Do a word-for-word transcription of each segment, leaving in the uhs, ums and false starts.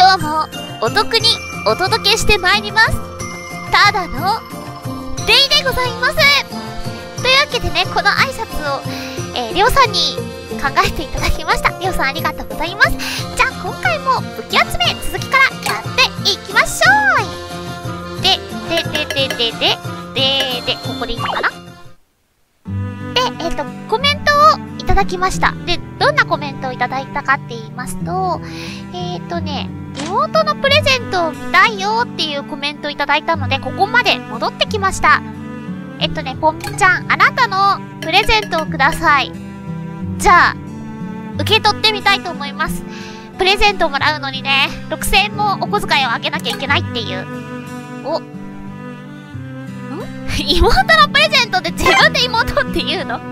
今日もお得にお届けしてまいります。ただのレイでございます。というわけでね、この挨拶を、えー、りょうさんに考えていただきました。りょうさんありがとうございます。じゃあ今回も武器集め続きからやっていきましょう。で、で、で、で、で、で、で、で、ここでいいのかな。で、えっと、コメントをいただきました。で、どんなコメントをいただいたかって言いますと、えっとね、妹のプレゼントを見たいよっていうコメントをいただいたので、ここまで戻ってきました。えっとね、ポンピちゃん、あなたのプレゼントをください。じゃあ、受け取ってみたいと思います。プレゼントをもらうのにね、ろくせんえんもお小遣いをあげなきゃいけないっていう。お。ん妹のプレゼントで自分で妹って言うの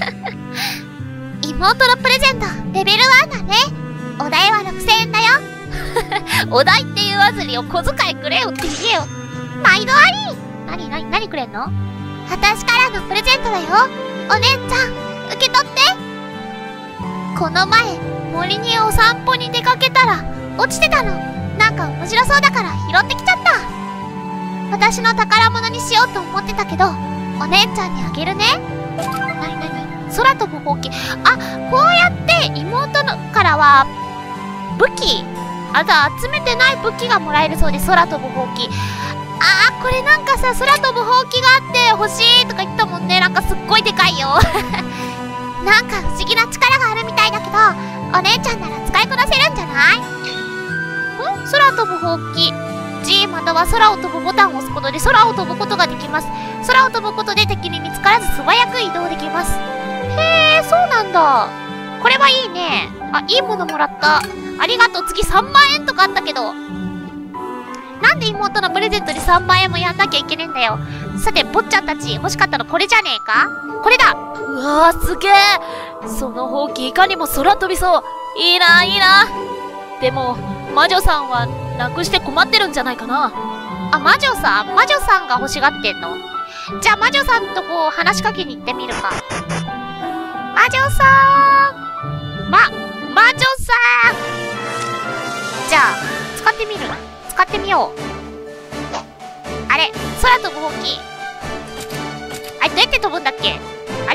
妹のプレゼント、レベルワンだね。お代はろくせんえんだよ。お代って言わずにお小遣いくれよって言えよ。毎度あり。なになになにくれんの？私からのプレゼントだよ。お姉ちゃん、受け取って。この前、森にお散歩に出かけたら、落ちてたの。なんか面白そうだから拾ってきちゃった。私の宝物にしようと思ってたけど、お姉ちゃんにあげるね。なになに？空飛ぶほうき。あ、こうやって妹のからは、武器あと集めてない武器がもらえるそうです。空飛ぶほうき。あー、これなんかさ、空飛ぶほうきがあって欲しいとか言ったもんね。なんかすっごいでかいよ。なんか不思議な力があるみたいだけど、お姉ちゃんなら使いこなせるんじゃない？ん？空飛ぶほうき。G または空を飛ぶボタンを押すことで空を飛ぶことができます。空を飛ぶことで敵に見つからず素早く移動できます。へー、そうなんだ。これはいいね。あ、いいものもらった。ありがとう。次さんまんえんとかあったけど。なんで妹のプレゼントにさんまんえんもやんなきゃいけねえんだよ。さて、坊ちゃんたち欲しかったのこれじゃねえか？これだ！ うわー、すげえ！そのほうきいかにも空飛びそう。いいな、いいな。でも、魔女さんはなくして困ってるんじゃないかな。 あ、魔女さん？魔女さんが欲しがってんの？じゃあ魔女さんとこう話しかけに行ってみるか。魔女さん！ま、魔女さん！じゃあ、使ってみる。使ってみよう。あれ、空飛ぶほうき。あれ、どうやって飛ぶんだっけ？あれ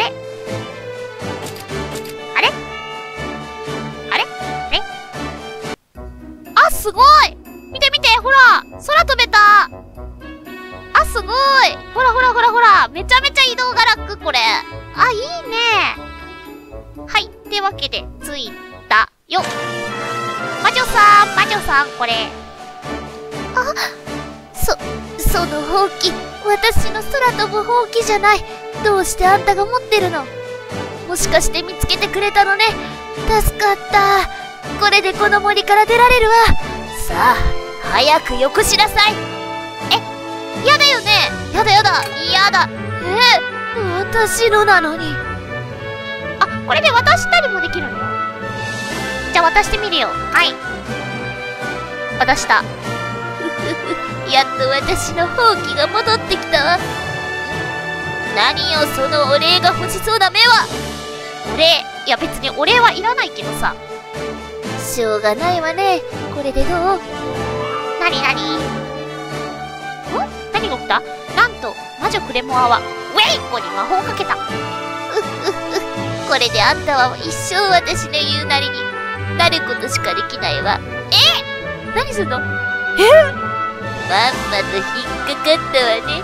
あれあれね？あ、すごい！見て見て、ほら！空飛べた！あ、すごい！ほらほらほらほら！めちゃめちゃ移動が楽、これ。あ、いいね。はい。ってわけで、着いたよ。魔女さん、魔女さん、これ。あ、そ、そのほうき、私の空飛ぶほうきじゃない。どうしてあんたが持ってるの？もしかして見つけてくれたのね。助かった。これでこの森から出られるわ。 さあ、早くよこしなさい。 え、やだよね。やだやだ。やだ。 え、私のなのに。 あ、これで渡したりもできるの？じゃあ渡してみるよ。はい。渡した。 やっと私のほうきが戻ってきたわ。何よそのお礼が欲しそうな目は。 お礼？いや別にお礼はいらないけどさ。 しょうがないわね。これでどう？ なになに？ん？何が起きた？なんと魔女クレモアはウェイコに魔法をかけた。うっうっう。これであんたは一生私の言うなりになることしかできないわ。 え？何すんの？ え？まんまと引っかかったわね。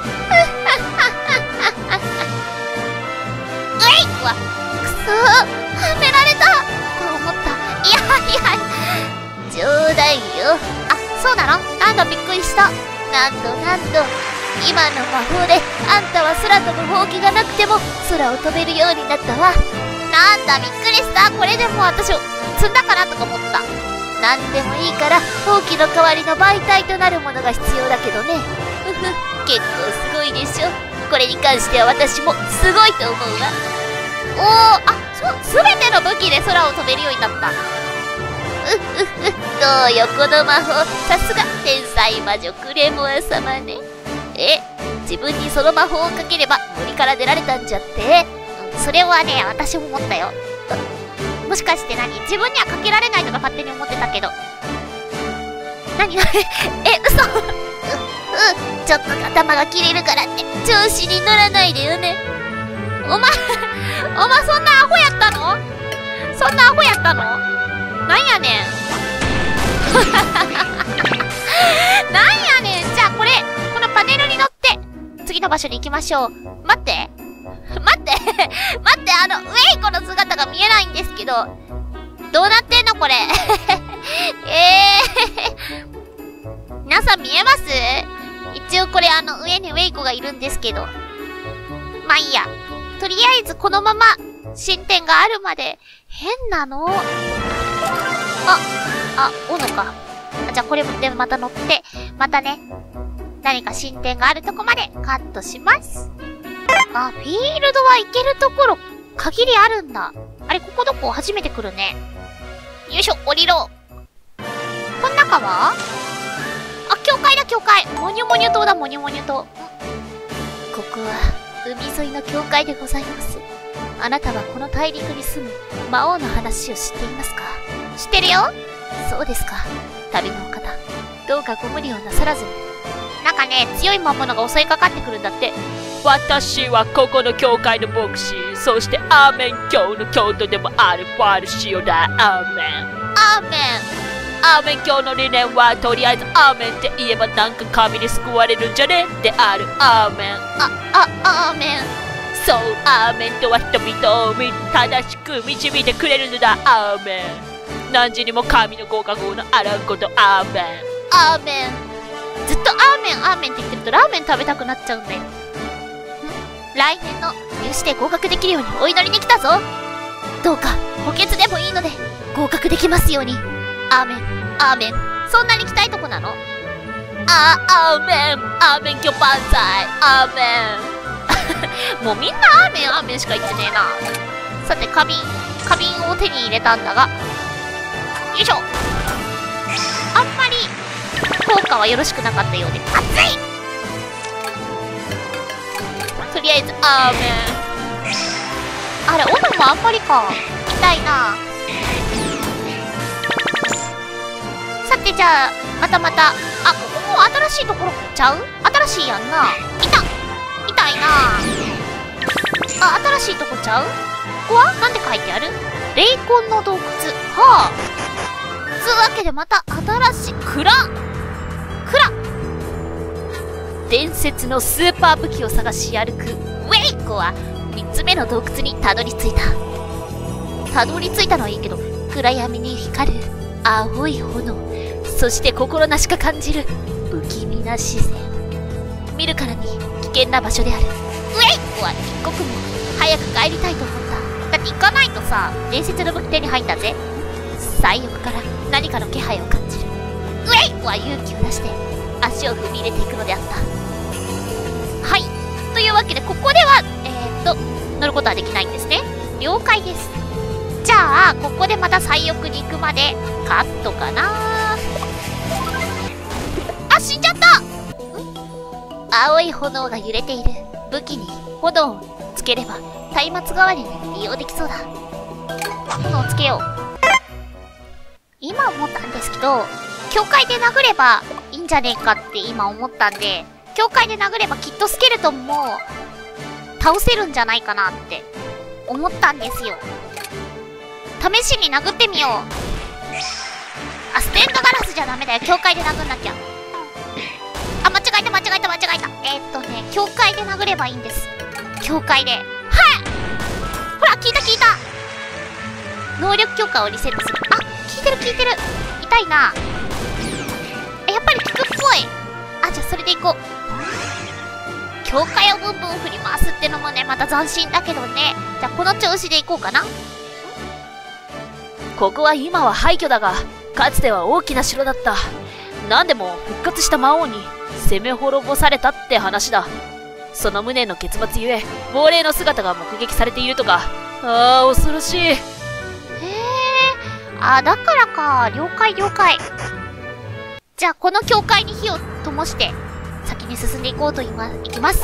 うえい！わ、くそー、はめられたと思った。いやいや、 冗談よ。 あ、そうなの？なんだびっくりした。 なんとなんと、今の魔法であんたは空飛ぶほうきがなくても空を飛べるようになったわ。 なんだびっくりした。これでもう私を積んだかなとか思った。 なんでもいいからほうきの代わりの媒体となるものが必要だけどね。ふふ、結構すごいでしょ。これに関しては私もすごいと思うわ。 おー、あ、そう、すべての武器で空を飛べるようになった。 うふふ、どうよこの魔法。さすが天才魔女クレモア様ね。え、自分にその魔法をかければ森から出られたんじゃって？ うん、それはね、私も思ったよ。もしかして何？自分にはかけられないとか勝手に思ってたけど。 になる。え、嘘。う、う、ちょっと頭が切れるからって調子に乗らないでよね。お前、お前そんなアホやったの？そんなアホやったの？なんやねん。なんやねん。じゃあこれ、このパネルに乗って、次の場所に行きましょう。待って。待って。待って、あの、ウェイコの姿が見えないんですけど、どうなってんのこれ。えー。皆さん見えます？一応これあの、上にウェイコがいるんですけど。まあいいや。とりあえずこのまま、進展があるまで、変なの。あ、あ、斧か。じゃあこれでまた乗って、またね、何か進展があるとこまでカットします。あ、フィールドは行けるところ、限りあるんだ。あれ、ここどこ初めて来るね。よいしょ、降りろ。この中は？あ、教会だ、教会。モニュモニュ島だ、モニュモニュ島。ここは、海沿いの教会でございます。あなたはこの大陸に住む魔王の話を知っていますか？知ってるよ。そうですか。旅のお方、どうかご無理をなさらずに。なんかね、強い魔物が襲いかかってくるんだって。 私はここの教会の牧師、そしてアーメン教の教徒でもあるバルシオだ。アーメン。 アーメン。 アーメン教の理念はとりあえずアーメンって言えばなんか神に救われるんじゃねである。アーメン。 あ、あ、アーメン。 そう、アーメンとは人々を正しく導いてくれるのだ。アーメン。何時にも神のご加護のあらんこと。アーメン。 アーメン。ずっとアーメンアーメンって言ってるとラーメン食べたくなっちゃうんだよ。ん？来年の入試で合格できるようにお祈りに来たぞ。どうか補欠でもいいので合格できますように。アーメンアーメン。そんなに来たいとこなの？ あ、アーメンアーメン教万歳。アーメンもうみんなアーメンアーメンしか言ってねえな。さて花瓶花瓶を手に入れたんだが、よいしょ。あんまり効果はよろしくなかったようで、熱い。とりあえずアーメン。あれ、斧もあんまりか。痛いな。さてじゃあまたまた、あ、ここも新しいところちゃう？新しいやんな。いた痛いな。あ、新しいとこちゃう？ここはなんて書いてある？霊魂の洞窟。はあ。つうわけでまた新しい蔵蔵伝説のスーパー武器を探し歩くウェイコはみっつめの洞窟にたどり着いた。 たどり着いたのはいいけど、 暗闇に光る青い炎、そして心なしか感じる不気味な自然。見るからに危険な場所である。ウェイコは一刻も早く帰りたいと思った。 だって行かないとさ、伝説の武器手に入ったぜ。 最奥から何かの気配を感じる。 ウェイは勇気を出して足を踏み入れていくのであった。はい。というわけで、ここでは、えーっと、乗ることはできないんですね。了解です。じゃあ、ここでまた最奥に行くまで、カットかな。あ、死んじゃった！ 青い炎が揺れている。武器に炎をつければ、松明代わりに利用できそうだ。 炎をつけよう。今思ったんですけど、教会で殴ればいいんじゃねえかって今思ったんで、教会で殴ればきっとスケルトンも倒せるんじゃないかなって思ったんですよ。試しに殴ってみよう。あ、ステンドガラスじゃダメだよ。教会で殴んなきゃ。あ、間違えた間違えた間違えた。えー、っとね、教会で殴ればいいんです。教会で。はい！ほら、聞いた聞いた。能力強化をリセットする。あ、効いてる効いてる。痛いな。え、やっぱり効くっぽい。あ、じゃあそれでいこう。教会をブンブン振り回すってのもね、また斬新だけどね。じゃあこの調子でいこうかな。 ここは今は廃墟だが、かつては大きな城だった。何でも復活した魔王に攻め滅ぼされたって話だ。その無念の結末ゆえ、亡霊の姿が目撃されているとか。ああ、恐ろしい。へえ、 あ、だからか。了解了解。じゃあこの教会に火を灯して先に進んでいこうといきます。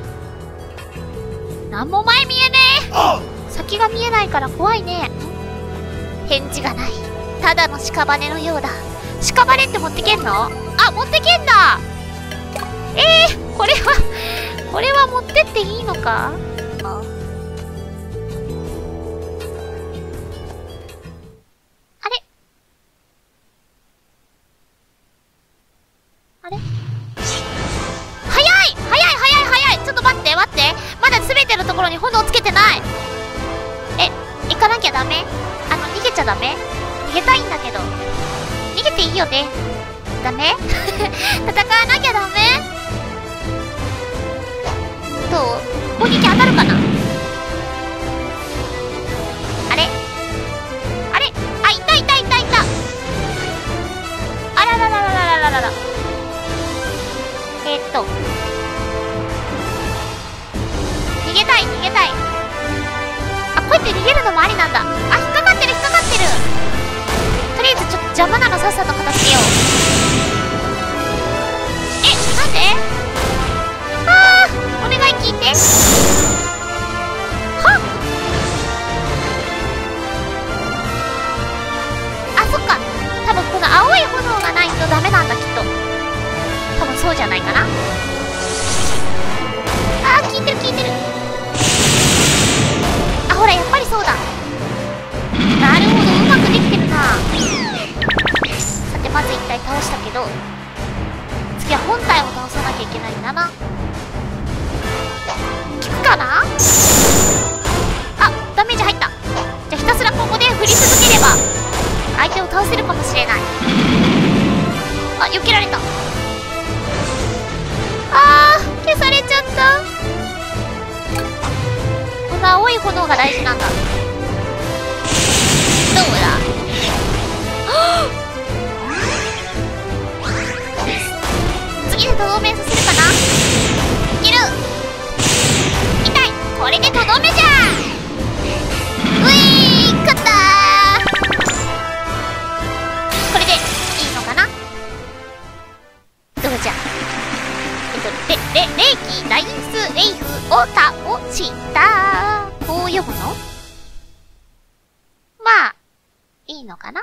なんも前見えねえ。先が見えないから怖いね。返事がない。ただの屍のようだ。 屍って持ってけんの？あ、持ってけんだ。えー、これは、これは持ってっていいのか？ああれあれ早い早い早い早いちょっと待って待って。まだ全てのところに炎つけてない。え、行かなきゃダメ？あの、逃げちゃダメ？逃げたいんだけど。逃げていいよね。ダメ？戦わなきゃダメ？どう？攻撃当たるかな？あれあれあ、いたいたいたいた。あららららららららら。えー、っと。逃げたい逃げたい。あ、こうやって逃げるのもありなんだ。あ、引っかかってる引っかかってる。とりあえずちょっと邪魔なのさっさと片付けよう。え、なんで？あー、お願い聞いて。はっ、あ、そっか。多分この青い炎がないとダメなんだきっと。多分そうじゃないかな。あー、効いてる効いてる。あ、ほらやっぱりそうだ。なるほど、うまくできてるな。さてまず一体倒したけど、次は本体を倒さなきゃいけないんだな。効くかな？あ、ダメージ入った。じゃあひたすらここで振り続ければ相手を倒せるかもしれない。あ、避けられた。あー、消されちゃった。この青い炎が大事なんだ。どうだ？次でとどめさせるかな？いける。痛い。これでとどめじゃ。ういー、勝ったー。これでいいのかな？どうじゃ。えっと、レ、レ、レイキ、ダイス、レイフを倒したー。こう読むの？まあ、いいのかな？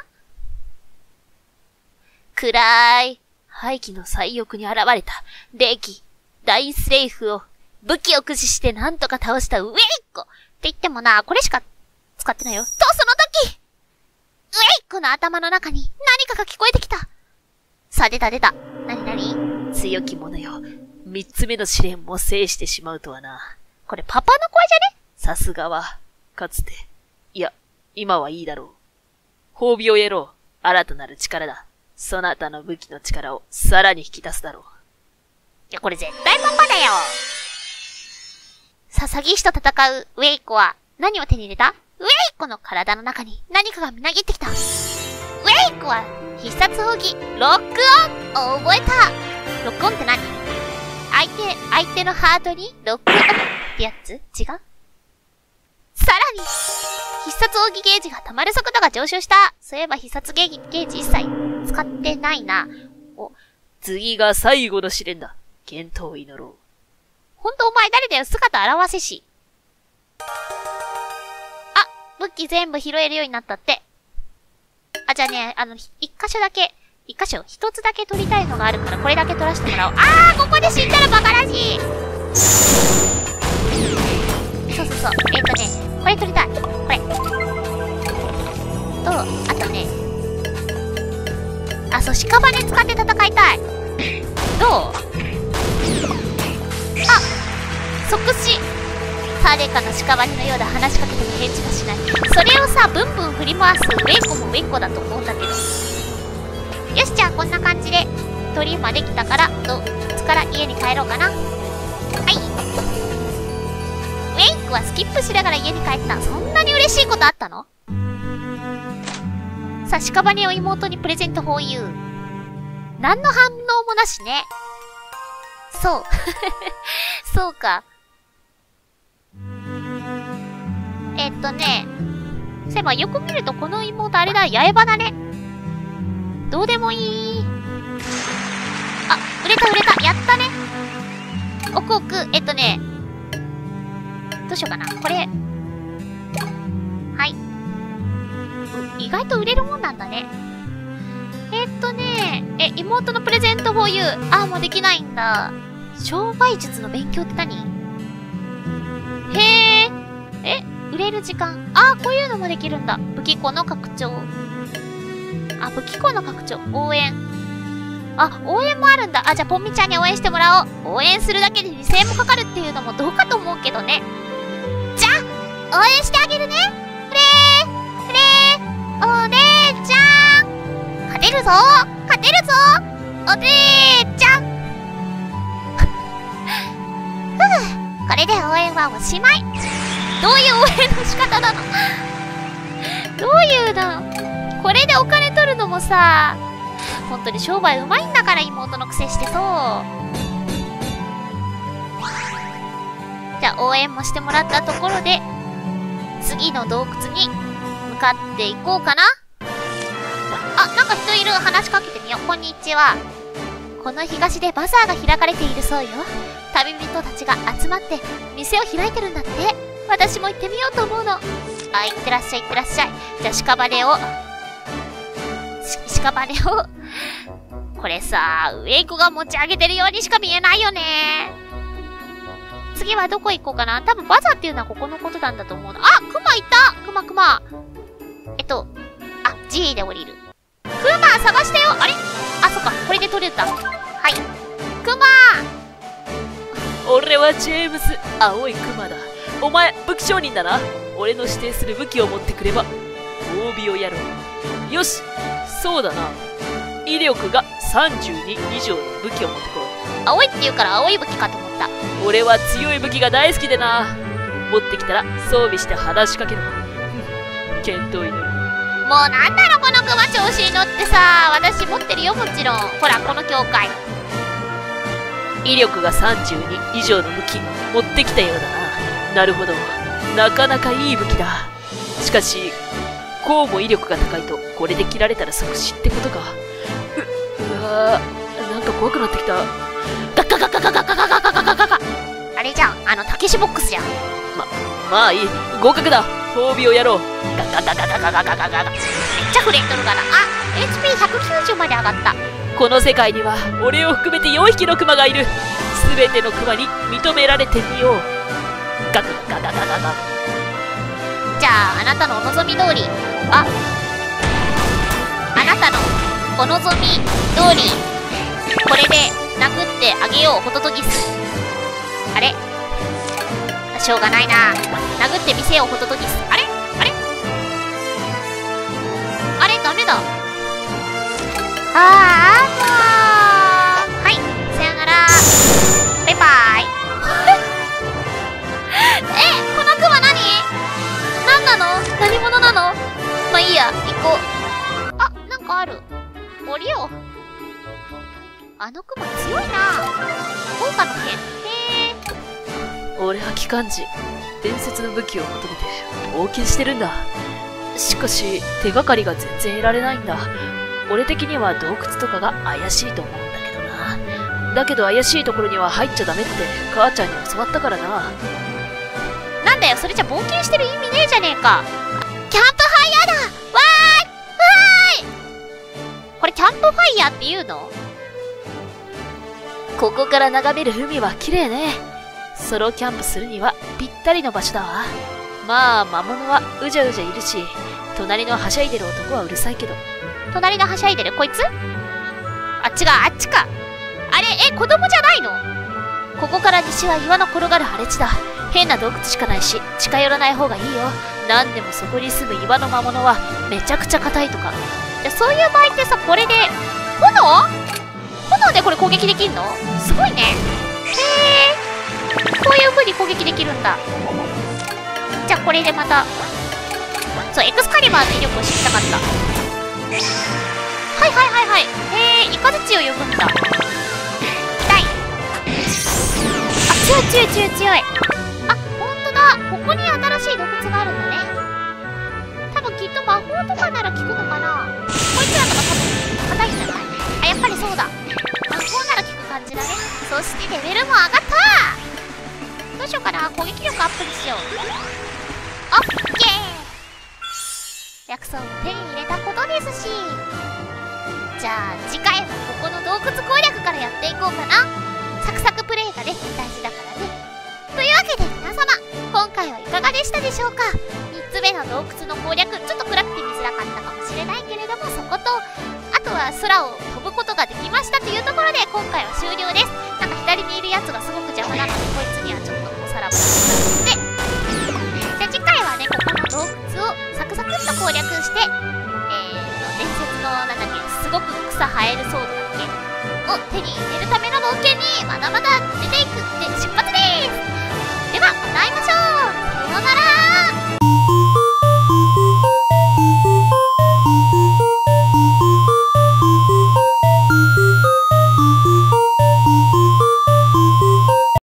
暗い。廃棄の最翼に現れた、レイキ、ダイスレイフを武器を駆使してなんとか倒したウェイコって言ってもな、これしか使ってないよ。と、その時ウェイコの頭の中に何かが聞こえてきた。さあ、出た出た。なになに？ 強き者よ。三つ目の試練も制してしまうとはな。 これパパの声じゃね？ さすがは、かつて。いや、今はいいだろう。褒美を得ろう。新たなる力だ。そなたの武器の力をさらに引き出すだろう。 いや、これ絶対パパだよ。さあ、詐欺師と戦うウェイコは何を手に入れた？ウェイコの体の中に何かがみなぎってきた。ウェイコは必殺砲器、ロックオンを覚えた。ロックオンって何？相手、相手のハートにロックオンってやつ？違う？さらに、必殺奥義ゲージが溜まる速度が上昇した。そういえば必殺ゲージ、ゲージ一切使ってないな。お、 次が最後の試練だ。健闘を祈ろう。 ほんとお前誰だよ、姿現せし。あ、武器全部拾えるようになったって。あ、じゃあね、あの、一箇所だけ、一箇所、一つだけ取りたいのがあるから、これだけ取らせてもらおう。あー、ここで死んだらバカらしい。そうそうそう。えっとね、これ取りたい。これ。と、あとね。あ、そう、屍使って戦いたい。どう？あ、即死。誰かの屍のようで話しかけても返事がしない。それをさ、ブンブン振り回すウェイコもウェイコだと思うんだけど。よし、じゃあこんな感じで、鳥まで来たから、ど、こっちから家に帰ろうかな。はい。ウェイクはスキップしながら家に帰った。そんなに嬉しいことあったの？さあ、屍を妹にプレゼントフォーユー。何の反応もなしね。そう。そうか。えっとね。そういえばよく見るとこの妹あれだ、八重歯だね。どうでもいい。あ、売れた売れた。やったね。奥奥、えっとね。どうしようかな。これ。はい。意外と売れるもんなんだね。えっとね。 え、妹のプレゼント フォーユー。あ、もうできないんだ。商売術の勉強って何？へえ。え、売れる時間。あ、こういうのもできるんだ。武器庫の拡張。あ、武器庫の拡張。応援。あ、応援もあるんだ。あ、じゃあポンミちゃんに応援してもらおう。応援するだけでにせんえんもかかるっていうのもどうかと思うけどね。じゃあ、応援してあげるね。フレー、フレー、お姉ちゃん。勝てるぞ、勝てるぞ、お姉ちゃん。ふぅ、これで応援はおしまい。どういう応援の仕方なの？どういうの？これでお金取るのもさ、本当に商売うまいんだから、妹のくせしてそう。じゃあ応援もしてもらったところで、次の洞窟に向かっていこうかな。あ、なんか人いる。話しかけてみよう。こんにちは。この東でバザーが開かれているそうよ。旅人たちが集まって店を開いてるんだって。私も行ってみようと思うの。あ、行ってらっしゃい行ってらっしゃい。じゃあ屍をし屍をこれさ、ウェイコが持ち上げてるようにしか見えないよね。次はどこ行こうかな。多分バザーっていうのはここのことなんだと思うの。あ、クマいた。クマクマ。えっとあ、G で降りる。クマ探してよ。あれ、あ、そっか、これで取れた。はい、クマ。 俺はジェームス、青いクマだ。お前武器商人だな。俺の指定する武器を持ってくれば褒美をやろう。よし、そうだな。威力がさんじゅうに以上の武器を持ってこい。 青いって言うから青い武器かと思った。 俺は強い武器が大好きでな。持ってきたら装備して話しかけろ。健闘祈る。 もうなんだろこのクマ、調子に乗ってさ。私持ってるよ、もちろん。ほらこの教会。 威力がさんじゅうに以上の武器持ってきたようだな。なるほど、なかなかいい武器だ。しかしこうも威力が高いとこれで切られたら即死ってことか。う、うわー、なんか怖くなってきた。 ガッガガガガガガガガガガガガ。あれじゃん、あのたけしボックスじゃん。 ま、まあいい、合格だ。褒美をやろう。 ガガガガガガガガガガガ。めっちゃフレートルがな。あ、エイチピーひゃくきゅうじゅう まで上がった。 この世界には俺を含めてよんひきのクマがいる。すべてのクマに認められてみよう。ガガガガガガガ。 じゃああなたのお望み通り。あ、あなたのお望み通りこれで殴ってあげよう。ホトトギス。あれ、しょうがないな。殴ってみせよう。ホトトギス。あれあれあれ、ダメだ。あーあー、もう。はい、さよなら。バイバイ。え、このクマ何何なの？何者なの？まあいいや、行こう。あ、なんかある。降りよう。あのクマ強いな。効果の剣。へー。俺は機関時伝説の武器を求めて冒険してるんだ。しかし手がかりが全然得られないんだ。俺的には洞窟とかが怪しいと思うんだけどな。だけど怪しいところには入っちゃダメって母ちゃんに教わったからな。 なんだよ、それじゃ冒険してる意味ねえじゃねえか。キャンプファイヤーだ。わーいわーい。これキャンプファイヤーっていうの？ ここから眺める海は綺麗ね。ソロキャンプするにはぴったりの場所だわ。まあ魔物はうじゃうじゃいるし、隣のはしゃいでる男はうるさいけど。 隣のはしゃいでるこいつ？あっちが、あっちか。あれ、え、子供じゃないの？ ここから西は岩の転がる荒れ地だ。変な洞窟しかないし近寄らない方がいいよ。なんでもそこに住む岩の魔物はめちゃくちゃ硬いとか。 いや、そういう場合ってさ、これで炎炎でこれ攻撃できんの？すごいね。へえ、こういう風に攻撃できるんだ。じゃあこれでまた、そう、エクスカリバーの威力を知りたかった。はいはいはいはい。へえ、イカズチを呼ぶんだ。痛い。あ、強い強い強い強い。あ、ほんとだ。ここに新しい洞窟があるんだね。多分きっと魔法とかなら効くのかな。こいつらとか多分硬いんじゃない？あ、やっぱりそうだ。魔法なら効く感じだね。そしてレベルも上がった。どうしようかな。攻撃力アップにしよう。オッケー。薬草も手に入れたことですし、じゃあ次回もここ洞窟攻略からやっていこうかな。サクサクプレイがね、大事だからね。というわけで皆様、今回はいかがでしたでしょうか。みっつめの洞窟の攻略、ちょっと暗くて見づらかったかもしれないけれども、そこと、あとは空を飛ぶことができましたというところで今回は終了です。なんか左にいるやつがすごく邪魔なので、こいつにはちょっとおさらばして、で、次回はね、ここの洞窟をサクサクっと攻略して、えーと、伝説の、なんだっけ、すごく草生えるソードだっけを手に入れるための冒険にまだまだ出ていくって出発